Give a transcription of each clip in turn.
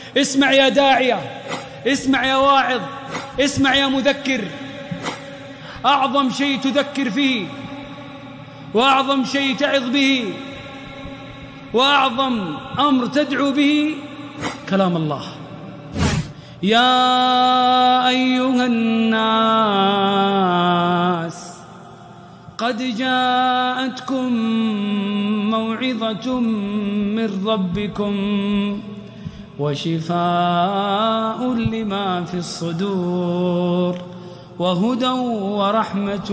اسمع يا داعية، اسمع يا واعظ، اسمع يا مذكر. أعظم شيء تذكر فيه، وأعظم شيء تعظ به، وأعظم أمر تدعو به كلام الله. يا أيها الناس قد جاءتكم موعظة من ربكم وشفاء لما في الصدور وهدى ورحمة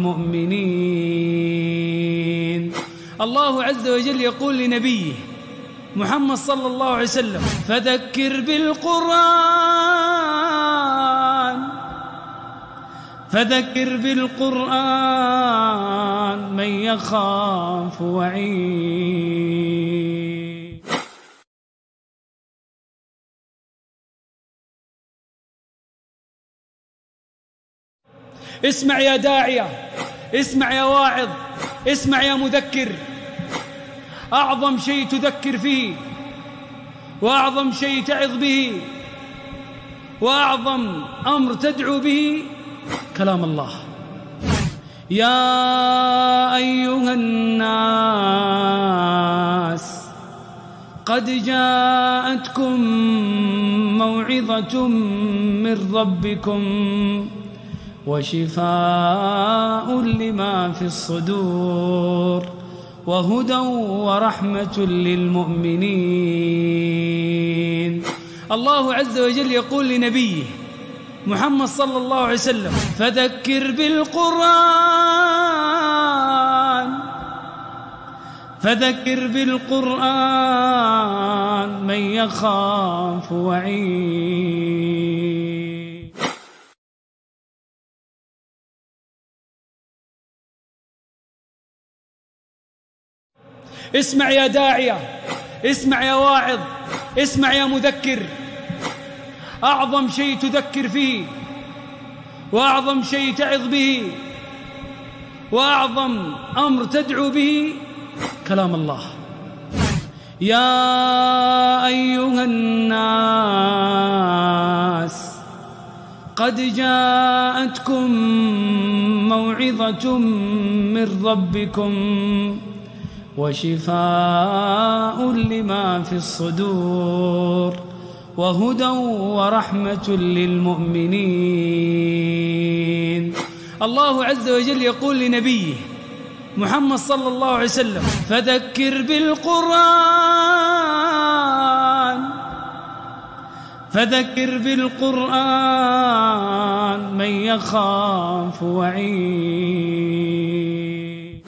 للمؤمنين. الله عز وجل يقول لنبيه محمد صلى الله عليه وسلم: فذكر بالقرآن من يخاف وعيد. اسمع يا داعية، اسمع يا واعظ، اسمع يا مذكر. أعظم شيء تذكر فيه، وأعظم شيء تعظ به، وأعظم أمر تدعو به كلام الله. يا أيها الناس قد جاءتكم موعظة من ربكم وشفاء لما في الصدور وهدى ورحمة للمؤمنين. الله عز وجل يقول لنبيه محمد صلى الله عليه وسلم: فذكر بالقرآن من يخاف وعيد. اسمع يا داعية، اسمع يا واعظ، اسمع يا مذكر. أعظم شيء تذكر فيه، وأعظم شيء تعظ به، وأعظم أمر تدعو به كلام الله. يا أيها الناس قد جاءتكم موعظة من ربكم وشفاء لما في الصدور وهدى ورحمة للمؤمنين. الله عز وجل يقول لنبيه محمد صلى الله عليه وسلم: فذكر بالقرآن من يخاف وعيد.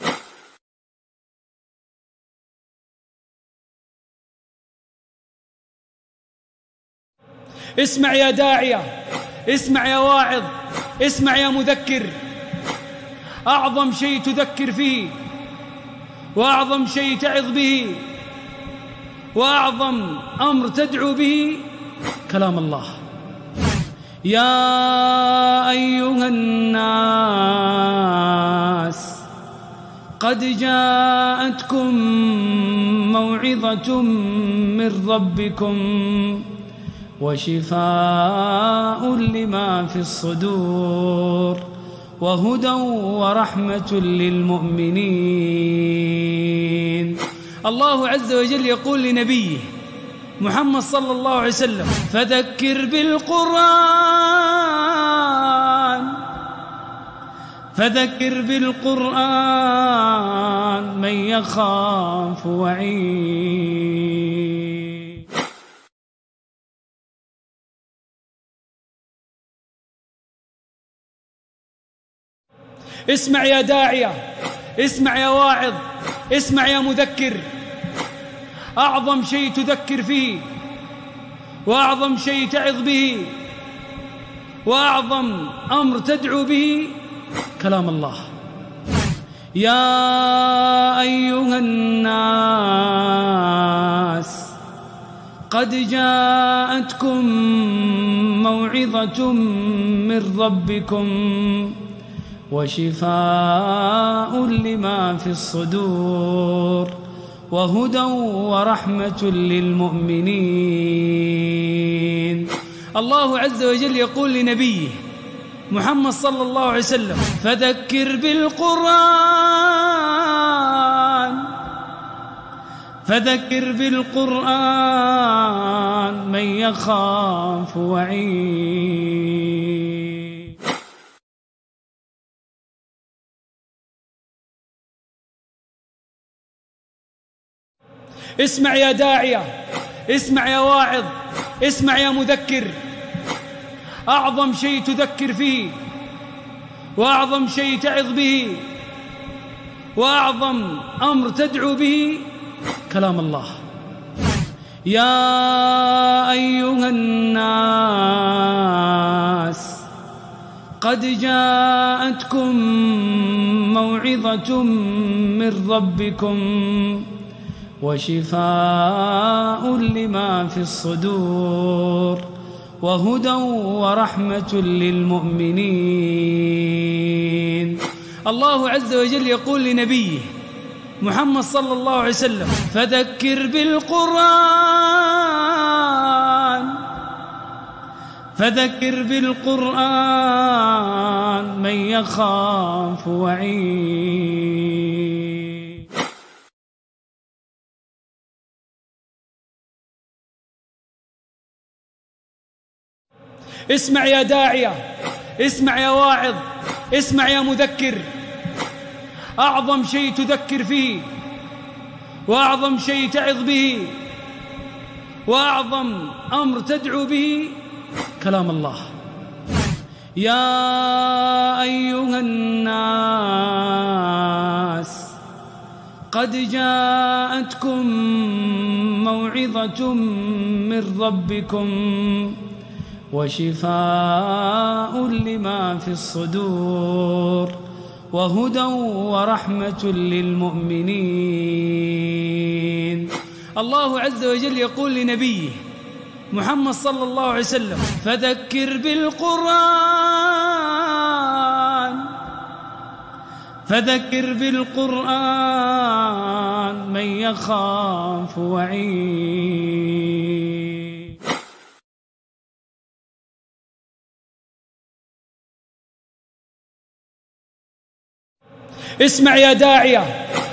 اسمع يا داعية، اسمع يا واعظ، اسمع يا مذكر. أعظم شيء تذكر فيه، وأعظم شيء تعظ به، وأعظم أمر تدعو به كلام الله. يا أيها الناس قد جاءتكم موعظة من ربكم وشفاء لما في الصدور وهدى ورحمة للمؤمنين. الله عز وجل يقول لنبيه محمد صلى الله عليه وسلم: فذكر بالقرآن من يخاف وعيد. اسمع يا داعية، اسمع يا واعظ، اسمع يا مذكر. أعظم شيء تذكر فيه، وأعظم شيء تعظ به، وأعظم أمر تدعو به كلام الله. يا أيها الناس قد جاءتكم موعظة من ربكم وشفاء لما في الصدور وهدى ورحمة للمؤمنين. الله عز وجل يقول لنبيه محمد صلى الله عليه وسلم: فذكر بالقرآن من يخاف وعيد. اسمع يا داعية، اسمع يا واعظ، اسمع يا مذكر. أعظم شيء تذكر فيه، وأعظم شيء تعظ به، وأعظم أمر تدعو به كلام الله. يا أيها الناس قد جاءتكم موعظة من ربكم وشفاء لما في الصدور وهدى ورحمة للمؤمنين. الله عز وجل يقول لنبيه محمد صلى الله عليه وسلم: فذكر بالقرآن من يخاف وعيد. اسمع يا داعية، اسمع يا واعظ، اسمع يا مذكر. أعظم شيء تذكر فيه، وأعظم شيء تعظ به، وأعظم أمر تدعو به كلام الله. يا أيها الناس قد جاءتكم موعظة من ربكم وشفاء لما في الصدور وهدى ورحمة للمؤمنين. الله عز وجل يقول لنبيه محمد صلى الله عليه وسلم: فذكر بالقرآن من يخاف وعيد. اسمع يا داعية،